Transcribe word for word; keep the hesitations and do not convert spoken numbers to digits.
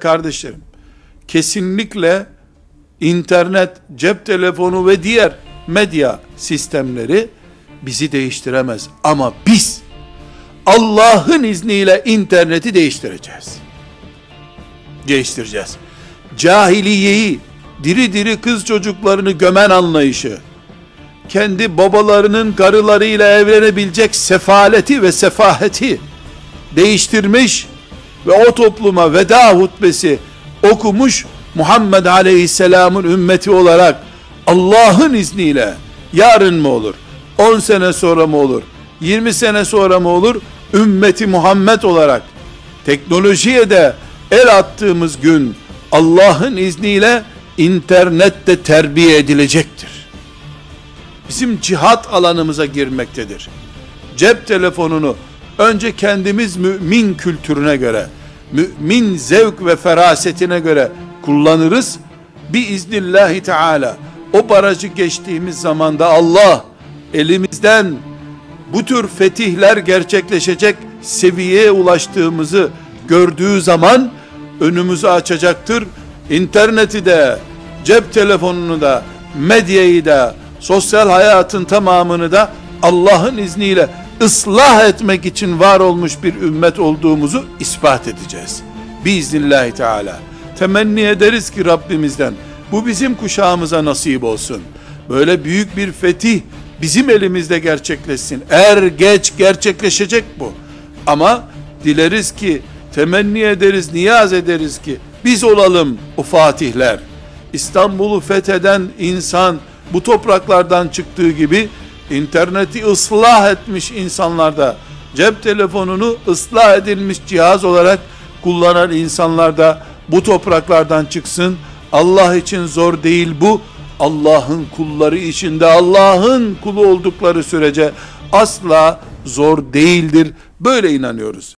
kardeşlerim, kesinlikle internet, cep telefonu ve diğer medya sistemleri bizi değiştiremez. Ama biz Allah'ın izniyle interneti değiştireceğiz. Değiştireceğiz. Cahiliyeyi, diri diri kız çocuklarını gömen anlayışı, kendi babalarının karılarıyla evlenebilecek sefaleti ve sefaheti değiştirmiş ve o topluma veda hutbesi okumuş Muhammed Aleyhisselam'ın ümmeti olarak Allah'ın izniyle yarın mı olur, on sene sonra mı olur, yirmi sene sonra mı olur, ümmeti Muhammed olarak teknolojiye de el attığımız gün Allah'ın izniyle internette terbiye edilecektir. Bizim cihat alanımıza girmektedir. Cep telefonunu önce kendimiz mümin kültürüne göre, mümin zevk ve ferasetine göre kullanırız. Biiznillahü teala o barajı geçtiğimiz zamanda Allah elimizden bu tür fetihler gerçekleşecek seviyeye ulaştığımızı gördüğü zaman önümüzü açacaktır. İnterneti de, cep telefonunu da, medyayı da, sosyal hayatın tamamını da Allah'ın izniyle ıslah etmek için var olmuş bir ümmet olduğumuzu ispat edeceğiz. Biiznillahü teala. Temenni ederiz ki Rabbimizden bu bizim kuşağımıza nasip olsun. Böyle büyük bir fetih bizim elimizde gerçekleşsin. Er geç gerçekleşecek bu. Ama dileriz ki, temenni ederiz, niyaz ederiz ki biz olalım o fatihler. İstanbul'u fetheden insan bu topraklardan çıktığı gibi interneti ıslah etmiş insanlar da, cep telefonunu ıslah edilmiş cihaz olarak kullanan insanlar da bu topraklardan çıksın. Allah için zor değil bu. Allah'ın kulları içinde Allah'ın kulu oldukları sürece asla zor değildir. Böyle inanıyoruz.